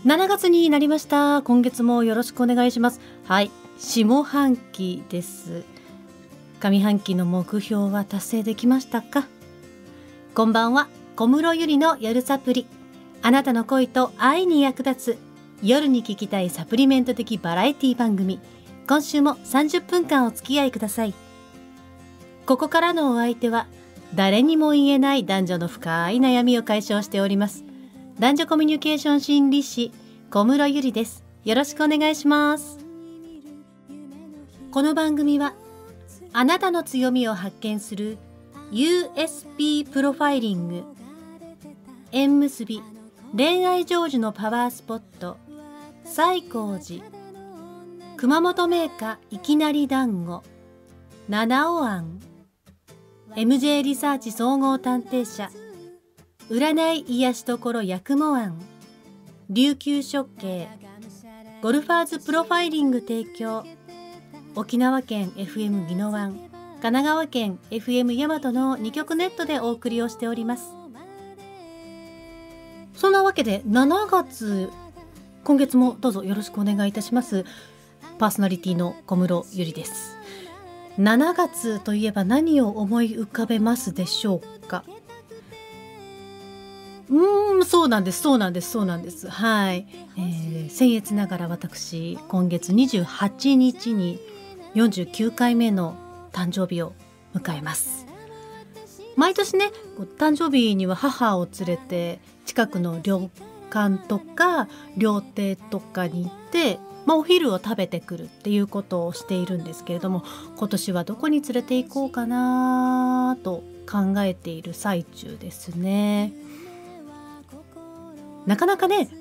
7月になりました。今月もよろしくお願いします。はい、下半期です。上半期の目標は達成できましたか？こんばんは、小室ゆりの夜サプリ。あなたの恋と愛に役立つ夜に聞きたいサプリメント的バラエティ番組。今週も30分間お付き合いください。ここからのお相手は誰にも言えない男女の深い悩みを解消しております男女コミュニケーション心理師小室ゆりです。よろしくお願いします。この番組はあなたの強みを発見する USP プロファイリング、縁結び恋愛成就のパワースポット西光寺、熊本銘菓いきなり団子、七尾庵、MJ リサーチ総合探偵社、占い癒し所八雲庵、琉球食系、ゴルファーズプロファイリング提供、沖縄県 FM 宜野湾、神奈川県 FM 大和の2局ネットでお送りをしております。そんなわけで7月、今月もどうぞよろしくお願いいたします。パーソナリティの小室ゆりです。7月といえば何を思い浮かべますでしょうか？そうなんです。はい、僭越ながら私今月28日に49回目の誕生日を迎えます。毎年ね、誕生日には母を連れて近くの旅館とか料亭とかに行ってお昼を食べてくるっていうことをしているんですけれども、今年はどこに連れて行こうかなと考えている最中ですね。なかなかね、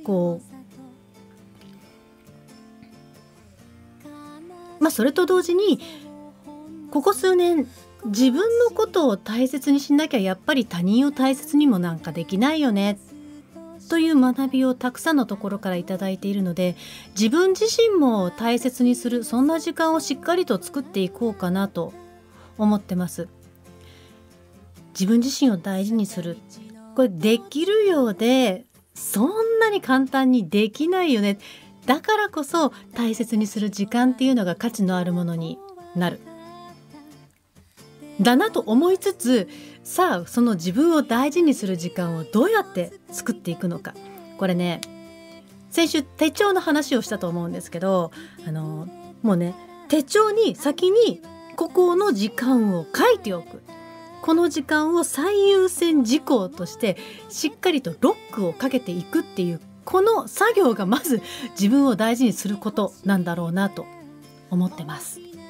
それと同時にここ数年自分のことを大切にしなきゃやっぱり他人を大切にもなんかできないよねという学びをたくさんのところからいただいているので、自分自身も大切にする、そんな時間をしっかりと作っていこうかなと思ってます。自分自身を大事にする、これできるようでそんなに簡単にできないよね。だからこそ大切にする時間っていうのが価値のあるものになるだなと思いつつ、さあその自分を大事にする時間をどうやって作っていくのか。これね、先週手帳の話をしたと思うんですけど、もうね、手帳に先にここの時間を書いておく。この時間を最優先事項としてしっかりとロックをかけていくっていう、この作業がまず自分を大事にすることなんだろうなと思ってます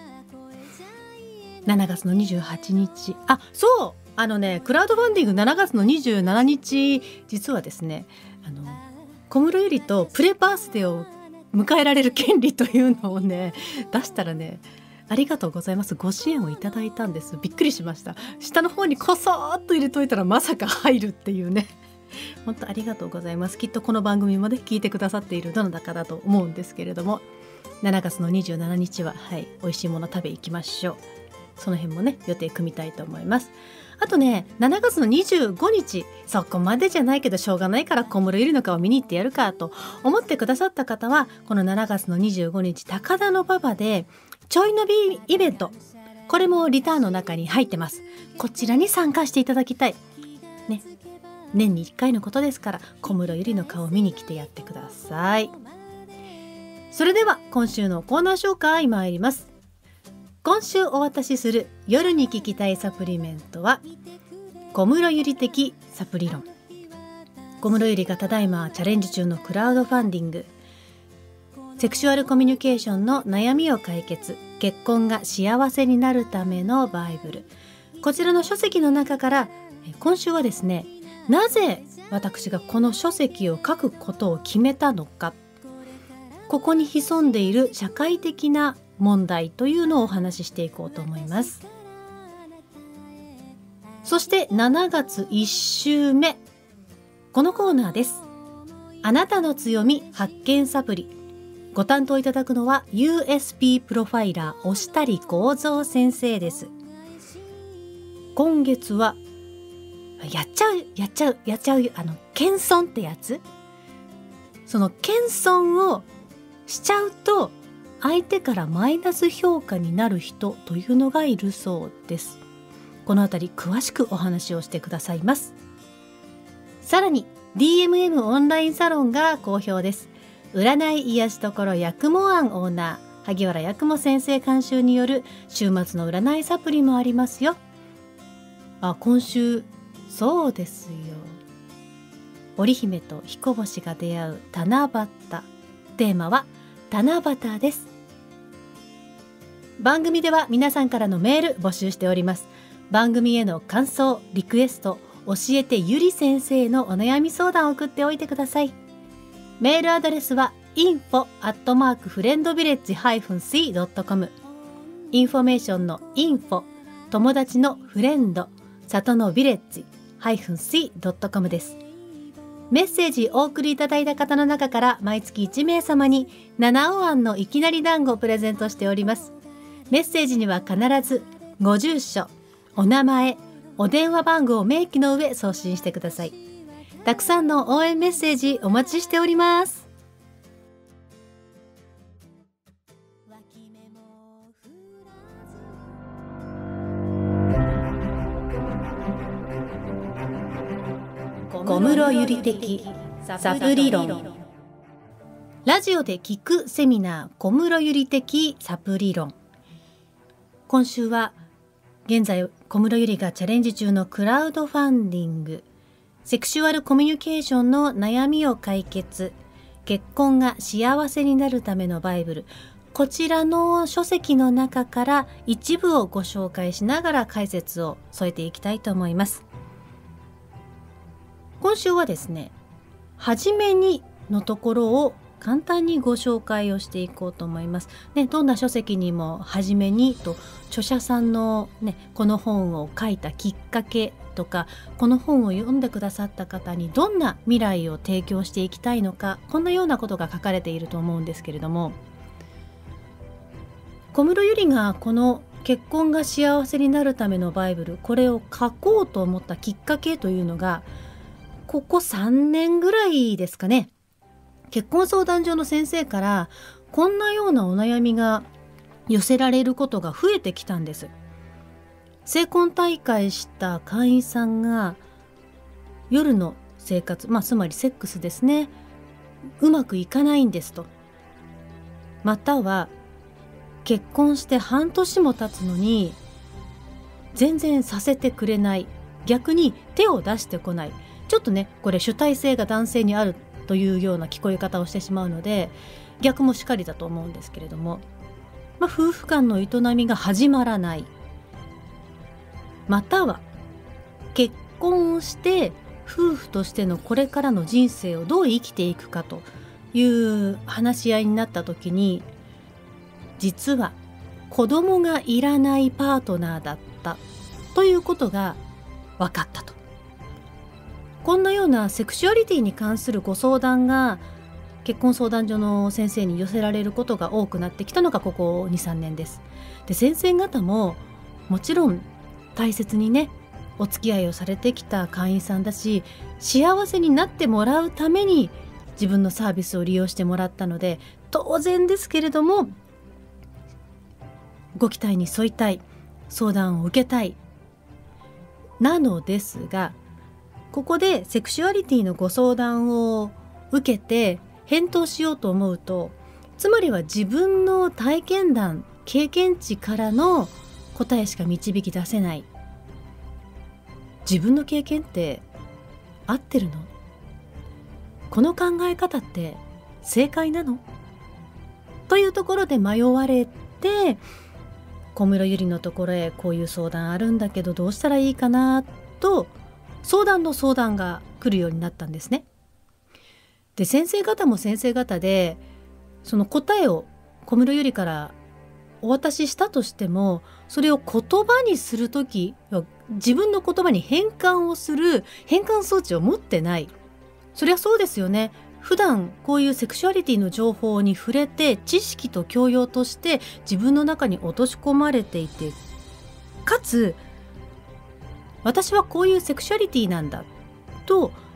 。7月の28日、クラウドファンディング7月の27日、実はですね、小室ゆりとプレバースデーを迎えられる権利というのをね出したらね、ありがとうございます、ご支援をいただいたんです。びっくりしました。下の方にこそーっと入れといたらまさか入るっていうね、本当ありがとうございます。きっとこの番組もね聞いてくださっているどなたかだと思うんですけれども、7月の27日は美味しいもの食べ行きましょう。その辺もね予定組みたいと思います。あとね、7月の25日、そこまでじゃないけどしょうがないから小室ゆりの顔見に行ってやるかと思ってくださった方は、この7月の25日高田馬場でちょい伸びイベント、これもリターンの中に入ってます。こちらに参加していただきたいね。年に1回のことですから、小室ゆりの顔を見に来てやってください。それでは今週のコーナー紹介参ります。今週お渡しする夜に聞きたいサプリメントは小室ゆり的サプリ論。小室ゆりがただいまチャレンジ中のクラウドファンディング、セクシュアルコミュニケーションの悩みを解決、結婚が幸せになるためのバイブル、こちらの書籍の中から今週はですね、なぜ私がこの書籍を書くことを決めたのか、ここに潜んでいる社会的な問題というのをお話ししていこうと思います。そして7月1週目、このコーナーです。あなたの強み発見サプリ。ご担当いただくのは USP プロファイラー押谷幸三先生です。今月はやっちゃう謙遜ってやつ、 その謙遜をしちゃうと相手からマイナス評価になる人というのがいるそうです。このあたり詳しくお話をしてくださいます。さらに DMM オンラインサロンが好評です。占い癒しところやくも庵オーナー萩原やくも先生監修による週末の占いサプリもありますよ。今週そうですよ、織姫と彦星が出会う七夕。テーマは七夕です。番組では皆さんからのメール募集しております。番組への感想、リクエスト、教えてゆり先生のお悩み相談を送っておいてください。メールアドレスは info@friendvillage-c.com。 インフォメーションのインフォ、友達のフレンド、里のビレッジ-c.com です。メッセージお送りいただいた方の中から毎月1名様に七尾庵のいきなり団子をプレゼントしております。メッセージには必ずご住所、お名前、お電話番号を明記の上送信してください。たくさんの応援メッセージお待ちしております。小室ゆり的サプリ論。ラジオで聞くセミナー、小室ゆり的サプリ論。今週は現在小室ゆりがチャレンジ中のクラウドファンディング、セクシュアルコミュニケーションの悩みを解決、結婚が幸せになるためのバイブル、こちらの書籍の中から一部をご紹介しながら解説を添えていきたいと思います。今週はですね、はじめにのところを簡単にご紹介をしていこうと思います。ね、どんな書籍にもはじめにと著者さんのね、この本を書いたきっかけとか、この本を読んでくださった方にどんな未来を提供していきたいのか、こんなようなことが書かれていると思うんですけれども、小室ゆりがこの結婚が幸せになるためのバイブル、これを書こうと思ったきっかけというのが、ここ3年ぐらいですかね。結婚相談所の先生からこんなようなお悩みが寄せられることが増えてきたんです。成婚退会した会員さんが夜の生活、つまりセックスですね、うまくいかないんですと。または結婚して半年も経つのに全然させてくれない、逆に手を出してこない。ちょっとね、これ主体性が男性にあるというような聞こえ方をしてしまうので、逆もしかりだと思うんですけれども、夫婦間の営みが始まらない、または結婚をして夫婦としてのこれからの人生をどう生きていくかという話し合いになった時に、実は子供がいらないパートナーだったということが分かったと。こんなようなセクシュアリティに関するご相談が結婚相談所の先生に寄せられることが多くなってきたのがここ 2,3 年です。で、先生方ももちろん大切にね、お付き合いをされてきた会員さんだし、幸せになってもらうために自分のサービスを利用してもらったので、当然ですけれどもご期待に沿いたい、相談を受けたいなのですが、ここでセクシュアリティのご相談を受けて返答しようと思うと、つまりは自分の体験談、経験値からの答えしか導き出せない。自分の経験って合ってるの？この考え方って正解なの？というところで迷われて、小室ゆりのところへこういう相談あるんだけどどうしたらいいかなと相談が来るようになったんですね。で、先生方も先生方でその答えを小室ゆりからお渡ししたとしても、それを言葉にするとき、自分の言葉に変換をする変換装置を持ってない。そりゃそうですよね。普段こういうセクシュアリティの情報に触れて知識と教養として自分の中に落とし込まれていて、かつ私はこういうセクシュアリティなんだと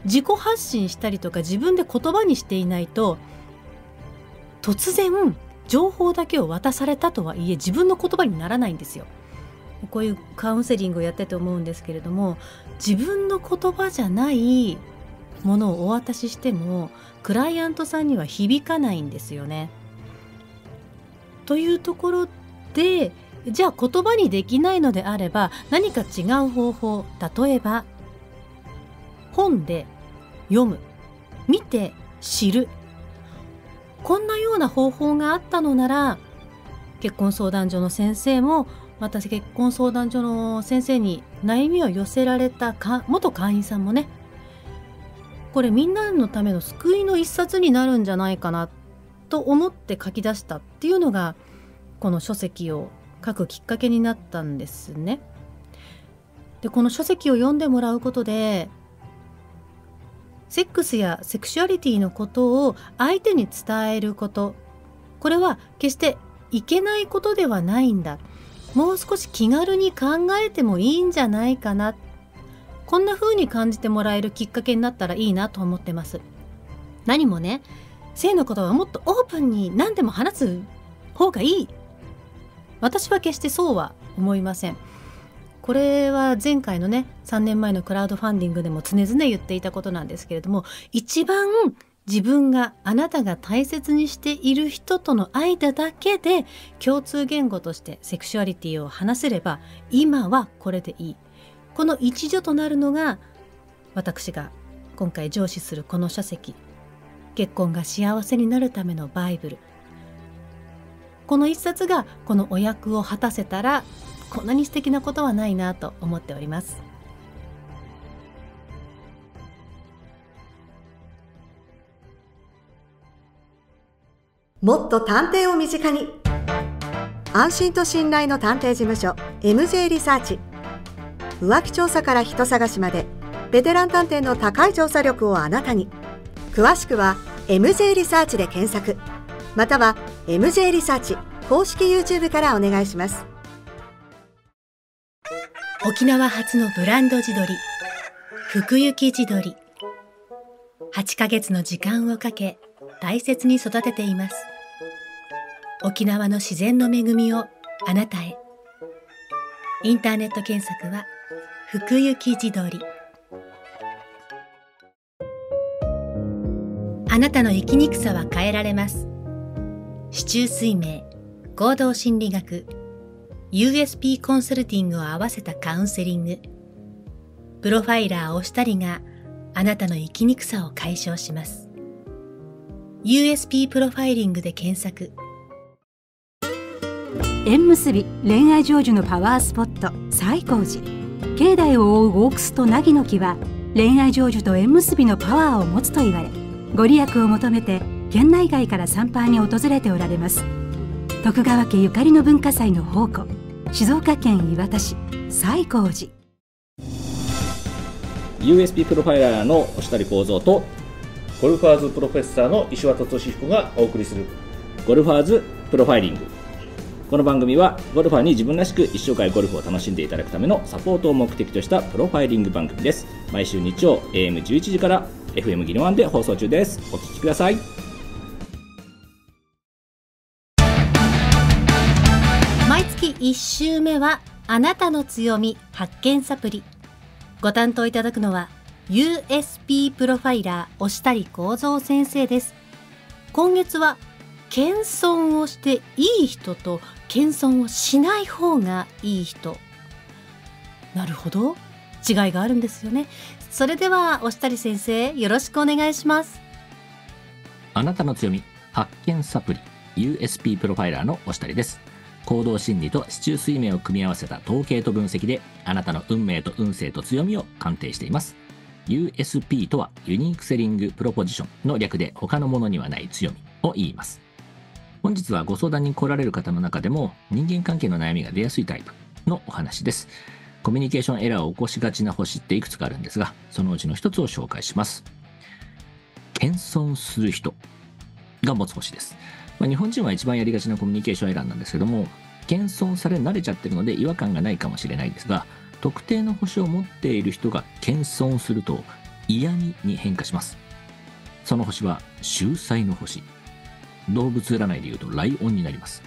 自己発信したりとか自分で言葉にしていないと、突然情報だけを渡されたとはいえ自分の言葉にならないんですよ。こういうカウンセリングをやってて思うんですけれども、自分の言葉じゃないものをお渡ししてもクライアントさんには響かないんですよね。というところで、じゃあ言葉にできないのであれば何か違う方法、例えば本で読む、見て知る、こんなような方法があったのなら、結婚相談所の先生もまた結婚相談所の先生に悩みを寄せられた元会員さんもね、これみんなのための救いの一冊になるんじゃないかなと思って書き出したっていうのが、この書籍を書くきっかけになったんですね。でこの書籍を読んでもらうことで、セックスやセクシュアリティのことを相手に伝えること、これは決していけないことではないんだ、もう少し気軽に考えてもいいんじゃないかな、こんな風に感じてもらえるきっかけになったらいいなと思ってます。何もね、性のことはもっとオープンに何でも話す方がいい、私は決してそうは思いません。これは前回のね、3年前のクラウドファンディングでも常々言っていたことなんですけれども、一番自分があなたが大切にしている人との間だけで共通言語としてセクシュアリティを話せれば、今はこれでいい。この一助となるのが私が今回上司するこの書籍、結婚が幸せになるためのバイブル。この一冊がこのお役を果たせたら、こんなに素敵なことはないなと思っております。 もっと探偵を身近に、安心と信頼の探偵事務所 MJ リサーチ。浮気調査から人探しまで、ベテラン探偵の高い調査力をあなたに。詳しくは MJ リサーチで検索、または MJ リサーチ公式 YouTube からお願いします。 沖縄初のブランド地鶏、福行地鶏。8ヶ月の時間をかけ大切に育てています。沖縄の自然の恵みをあなたへ。インターネット検索は福行地鶏。あなたの生きにくさは変えられます。四柱推命、行動心理学、USP コンサルティングを合わせたカウンセリング。プロファイラーおしたりがあなたの生きにくさを解消します。USP プロファイリングで検索。 縁結び恋愛成就のパワースポット、西光寺。境内を覆う大楠と凪の木は恋愛成就と縁結びのパワーを持つと言われ、ご利益を求めて県内外から参拝に訪れておられます。徳川家ゆかりの文化祭の宝庫、静岡県磐田市西光寺。 USP プロファイラーの押谷幸三とゴルファーズプロフェッサーの石渡俊彦がお送りするゴルファーズプロファイリング。この番組はゴルファーに自分らしく一生涯ゴルフを楽しんでいただくためのサポートを目的としたプロファイリング番組です。毎週日曜 AM11 時から FM ギリワンで放送中です。お聞きください。 毎月1週目はあなたの強み発見サプリ。ご担当いただくのは USP プロファイラー押谷幸三先生です。今月は謙遜をしていい人と謙遜をしない方がいい人。なるほど、違いがあるんですよね。それでは押谷先生、よろしくお願いします。 あなたの強み発見サプリ USP プロファイラーの押谷です。行動心理と四柱推命を組み合わせた統計と分析であなたの運命と運勢と強みを鑑定しています。 USP とはユニークセリングプロポジションの略で、他のものにはない強みを言います。本日はご相談に来られる方の中でも人間関係の悩みが出やすいタイプのお話です。コミュニケーションエラーを起こしがちな星っていくつかあるんですが、そのうちの一つを紹介します。謙遜する人が持つ星です。日本人は一番やりがちなコミュニケーションエラーなんですけども、謙遜され慣れちゃってるので違和感がないかもしれないですが、特定の星を持っている人が謙遜すると嫌味に変化します。その星は秀才の星。動物占いでいうとライオンになります。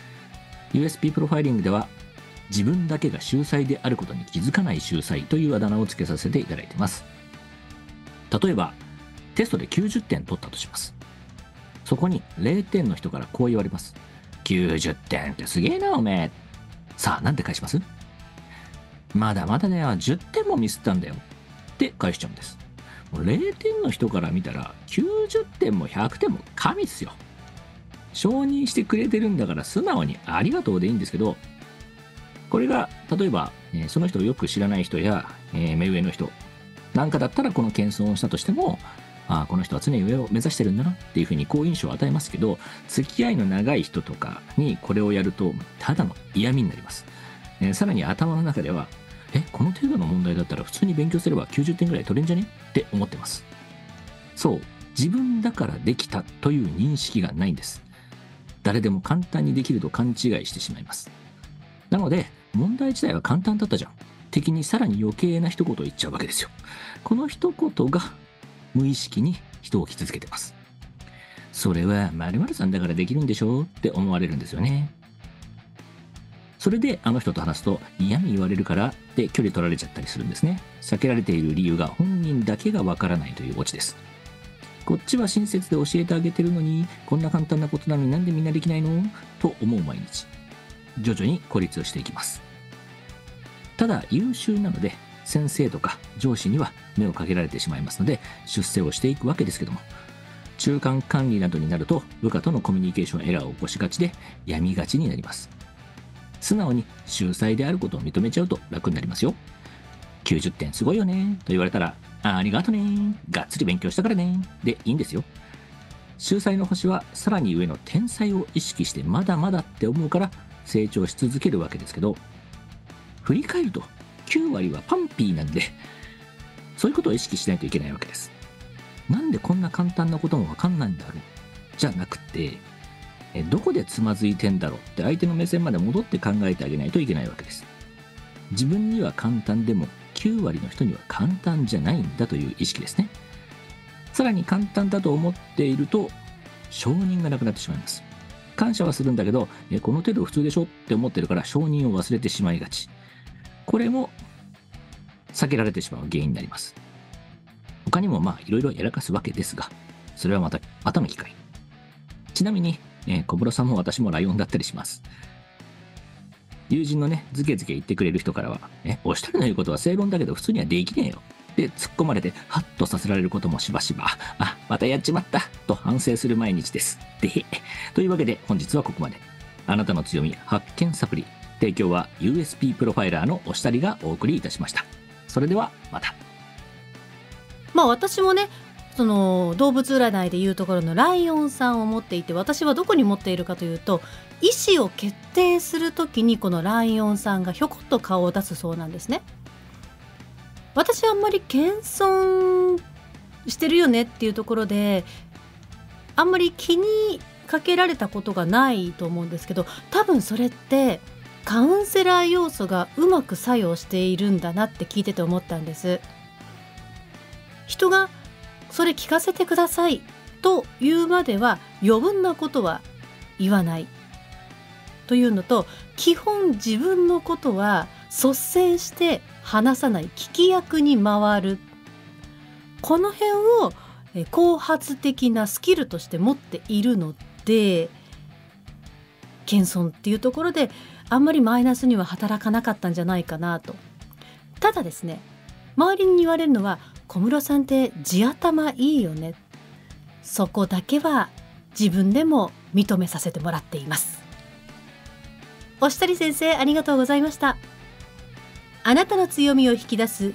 USP プロファイリングでは自分だけが秀才であることに気づかない秀才というあだ名をつけさせていただいています。例えばテストで90点取ったとします。そこに0点の人からこう言われます。90点ってすげえなおめえ。さあなんて返します？まだまだだよ、10点もミスったんだよって返しちゃうんです。もう0点の人から見たら90点も100点も神っすよ。承認してくれてるんだから素直にありがとうでいいんですけど、これが例えばその人をよく知らない人や目上の人なんかだったらこの謙遜をしたとしても、ああこの人は常に上を目指してるんだなっていうふうに好印象を与えますけど、付き合いの長い人とかにこれをやるとただの嫌味になります。さらに頭の中ではこの程度の問題だったら普通に勉強すれば90点ぐらい取れんじゃねって思ってます。そう、自分だからできたという認識がないんです。誰でも簡単にできると勘違いしてしまいます。なので問題自体は簡単だったじゃん的にさらに余計な一言を言っちゃうわけですよ。この一言が無意識に人を傷つけてます。それは〇〇さんだからできるんでしょって思われるんですよね。それであの人と話すと嫌に言われるからって距離取られちゃったりするんですね。避けられている理由が本人だけがわからないというオチです。こっちは親切で教えてあげてるのにこんな簡単なことなのになんでみんなできないのと思う毎日。徐々に孤立をしていきます。ただ優秀なので先生とか上司には目をかけられてしまいますので出世をしていくわけですけども、中間管理などになると部下とのコミュニケーションエラーを起こしがちで病みがちになります。素直に秀才であることを認めちゃうと楽になりますよ。90点すごいよねと言われたら ありがとね、がっつり勉強したからねでいいんですよ。秀才の星はさらに上の天才を意識してまだまだって思うから成長し続けるわけですけど、振り返ると9割はパンピーなんで、そういうことを意識しないといけないわけです。なんでこんな簡単なこともわかんないんだろうじゃなくて、どこでつまずいてんだろうって相手の目線まで戻って考えてあげないといけないわけです。自分には簡単でも9割の人には簡単じゃないんだという意識ですね。さらに簡単だと思っていると承認がなくなってしまいます。感謝はするんだけどこの程度普通でしょって思ってるから承認を忘れてしまいがち。これも避けられてしまう原因になります。他にもいろいろやらかすわけですが、それはまた後の機会。ちなみに小室さんも私もライオンだったりします。友人のズケズケ言ってくれる人からはお一人の言うことは正論だけど普通にはできねえよで突っ込まれてハッとさせられることもしばしば、またやっちまったと反省する毎日です。というわけで本日はここまで。あなたの強み発見サプリ、提供は USP プロファイラーのお二人がお送りいたしました。それではまた。 私もその動物占いでいうところのライオンさんを持っていて、私はどこに持っているかというと、意思を決定するときにこのライオンさんがひょこっと顔を出すそうなんですね。私はあんまり謙遜してるよねっていうところであんまり気にかけられたことがないと思うんですけど、多分それってカウンセラー要素がうまく作用しているんだなって聞いてて思ったんです。人がそれ聞かせてくださいというまでは余分なことは言わないというのと、基本自分のことは率先して話さない、聞き役に回る、この辺を後発的なスキルとして持っているので、謙遜っていうところであんまりマイナスには働かなかったんじゃないかなと。ただですね、周りに言われるのは小室さんって地頭いいよね、そこだけは自分でも認めさせてもらっています。おしたり先生、ありがとうございました。あなたの強みを引き出す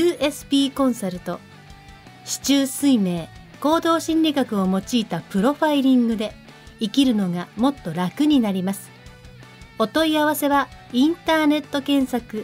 USP コンサルト、四柱推命行動心理学を用いたプロファイリングで生きるのがもっと楽になります。お問い合わせはインターネット検索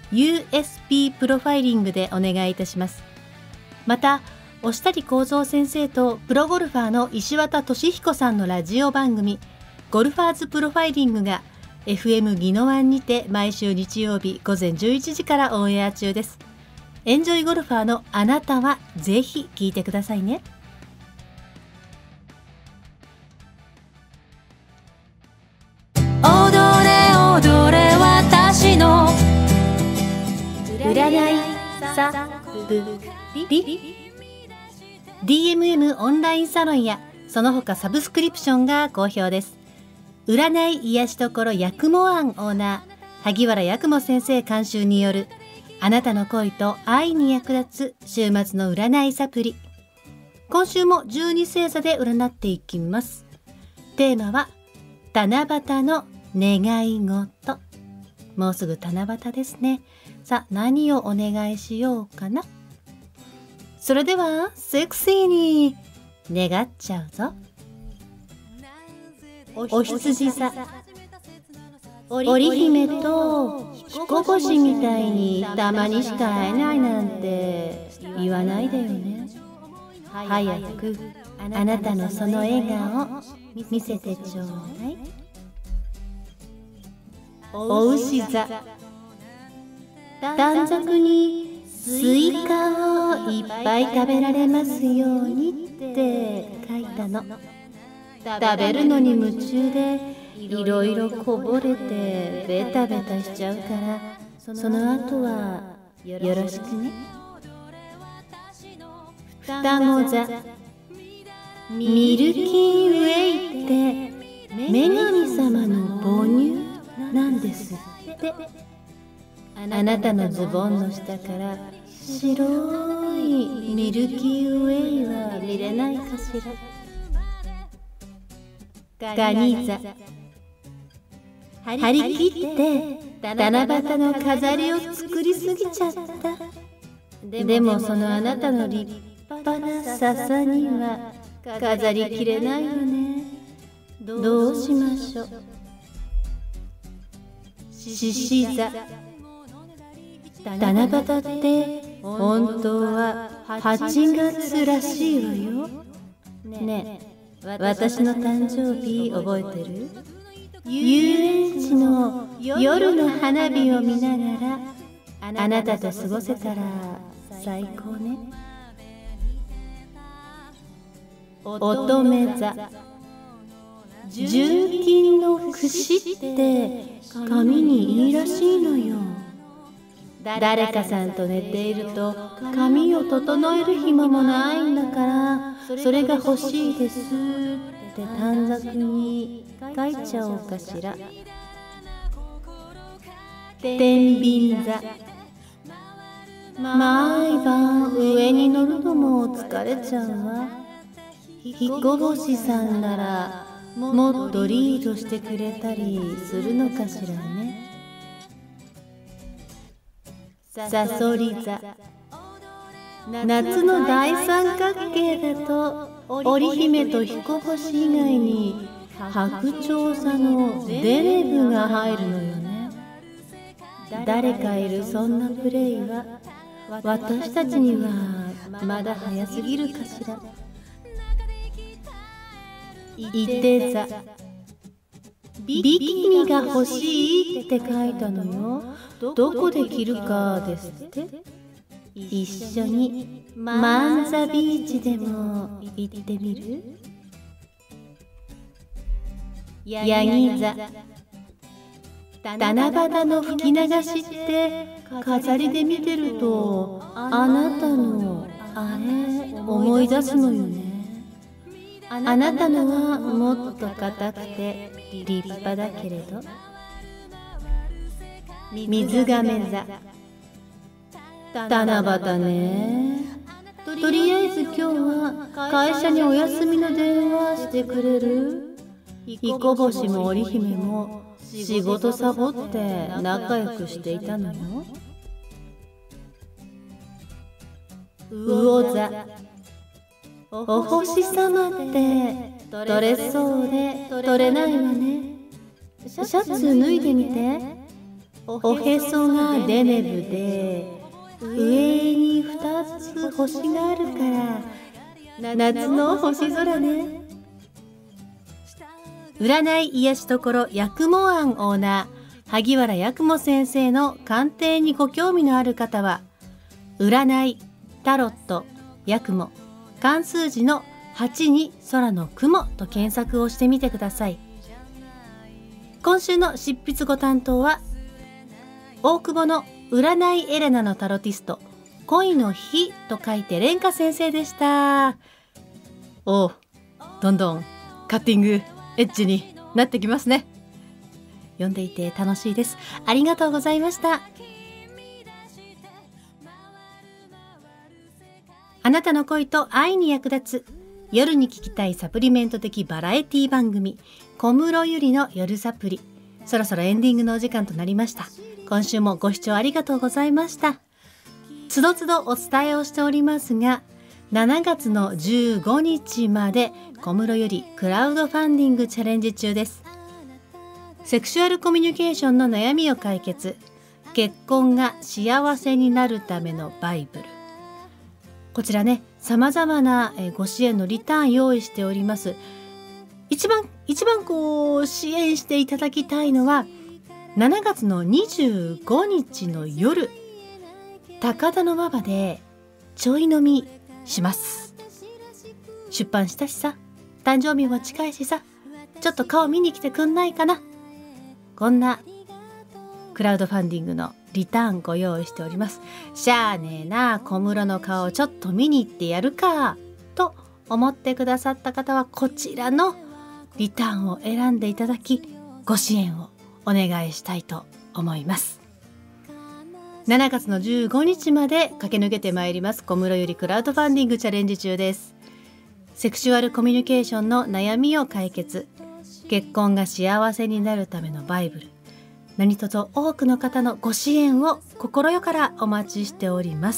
USP プロファイリングでお願いいたします。また押谷幸三先生とプロゴルファーの石渡俊彦さんのラジオ番組ゴルファーズプロファイリングが FM 宜野湾にて毎週日曜日午前11時からオンエア中です。 エンジョイゴルファーのあなたはぜひ聞いてくださいね。 踊れ踊れ私の占いサプリ DMM オンラインサロンやその他サブスクリプションが好評です。占い癒しところ八雲庵オーナー萩原八雲先生監修によるあなたの恋と愛に役立つ週末の占いサプリ。今週も12星座で占っていきます。テーマは七夕の願い事。もうすぐ七夕ですね。さあ何をお願いしようかな。それではセクシーに願っちゃうぞ。お羊座、織姫と彦星みたいにたまにしか会えないなんて言わないでよね。早くあなたのその笑顔見せてちょうだい。お牛座、短冊にスイカをいっぱい食べられますようにって書いたの。食べるのに夢中でいろいろこぼれてベタベタしちゃうから、その後はよろしくね。双子座、ミルキーウェイって女神様の母乳なんですって。あなたのズボンの下から白いミルキーウェイは見れないかしら。ガニ座、張り切って七夕の飾りを作りすぎちゃった。でもそのあなたの立派な笹には飾りきれないよね。どうしましょう。獅子座、七夕って本当は8月らしいわよ。ねえ、私の誕生日覚えてる？遊園地の夜の花火を見ながらあなたと過ごせたら最高ね。乙女座、純金の櫛って髪にいいらしいのよ。誰かさんと寝ていると髪を整える暇もないんだから、それが欲しいですって短冊に書いちゃおうかしら。天秤座、毎晩上に乗るのも疲れちゃうわ。彦星さんならもっとリードしてくれたりするのかしらね。さそり座、夏の大三角形だと織姫と彦星以外に白鳥座のデレブが入るのよね。誰かいるそんなプレイは私たちにはまだ早すぎるかしら。いて座、ビキニが欲しいって書いたのよ。どこで着るかですって。一緒にマンザビーチでも行ってみる？ヤギ座、七夕の吹き流しって飾りで見てるとあなたのあれ思い出すのよね。あなたのはもっと硬くて立派だけれど。水亀座、七夕ね。とりあえず今日は会社にお休みの電話してくれる？彦星も織姫も仕事サボって仲良くしていたのよ。魚座、お星様って取れそうで取れないわね。シャツ脱いでみて。おへそがデネブで上に2つ星があるから夏の星空ね。占い癒しところ八雲庵オーナー萩原八雲先生の鑑定にご興味のある方は占い、タロット、八雲、漢数字の8に空の雲と検索をしてみてください。今週の執筆ご担当は大久保の占いエレナのタロティスト、恋の日と書いて蓮華先生でした。おう、どんどんカッティングエッジになってきますね。読んでいて楽しいです。ありがとうございました。あなたの恋と愛に役立つ夜に聞きたいサプリメント的バラエティ番組、小室ゆりの夜サプリ。そろそろエンディングのお時間となりました。今週もご視聴ありがとうございました。つどつどお伝えをしておりますが、7月の15日まで小室ゆりクラウドファンディングチャレンジ中です。セクシュアルコミュニケーションの悩みを解決、結婚が幸せになるためのバイブル。こちらね、様々なご支援のリターン用意しております。一番こう支援していただきたいのは7月の25日の夜、高田馬場でちょい飲みします。出版したしさ、誕生日も近いしさ、ちょっと顔見に来てくんないかな。こんなクラウドファンディングのリターンご用意しております。しゃあねえな、小室の顔ちょっと見に行ってやるかと思ってくださった方は、こちらのリターンを選んでいただき、ご支援をお願いしたいと思います。7月の15日まで駆け抜けてまいります。小室ゆりクラウドファンディングチャレンジ中です。セクシュアルコミュニケーションの悩みを解決、結婚が幸せになるためのバイブル。何卒多くの方のご支援を心よからお待ちしております。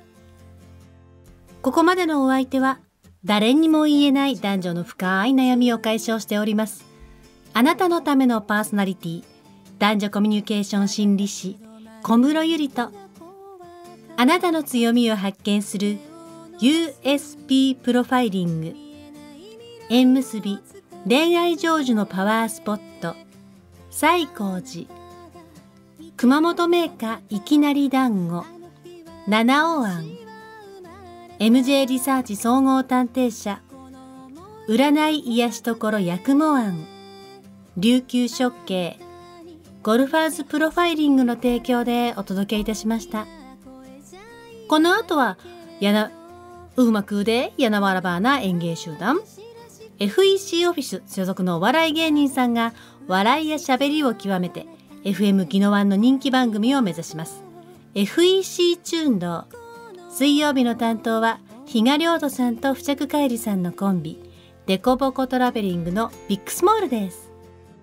ここまでのお相手は、誰にも言えない男女の深い悩みを解消しております。あなたのためのパーソナリティ、男女コミュニケーション心理師、小室ゆりと、あなたの強みを発見する USP プロファイリング、縁結び恋愛成就のパワースポット、西光寺、熊本銘菓いきなり団子、七尾庵、MJ リサーチ総合探偵社、占い癒し所八雲庵、琉球食系、ゴルファーズプロファイリングの提供でお届けいたしました。この後はうまくでやなわらばな演芸集団 FEC オフィス所属のお笑い芸人さんが笑いやしゃべりを極めて FM ギノワンの人気番組を目指します。 FEC チューンドー。水曜日の担当は比嘉亮斗さんと付着海里さんのコンビ、デコボコトラベリングのビッグスモールです。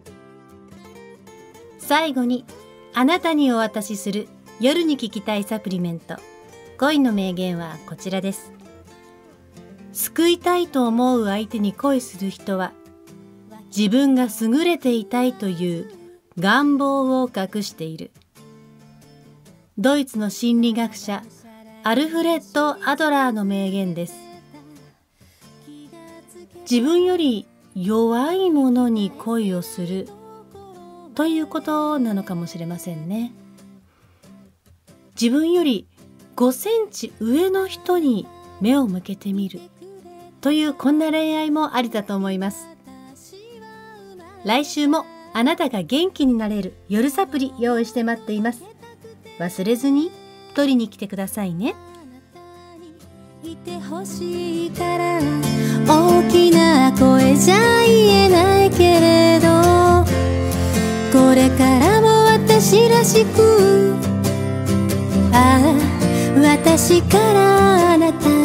最後にあなたにお渡しする夜に聞きたいサプリメント、恋の名言はこちらです。救いたいと思う相手に恋する人は、自分が優れていたいという願望を隠している。ドイツの心理学者アルフレッド・アドラーの名言です。自分より弱いものに恋をするということなのかもしれませんね。自分より5センチ上の人に目を向けてみるという、こんな恋愛もありだと思います。来週もあなたが元気になれる夜サプリ用意して待っています。忘れずに取りに来てくださいね。 いてほしいから大きな声じゃ言えないけれど、これからも私らしく、私からあなた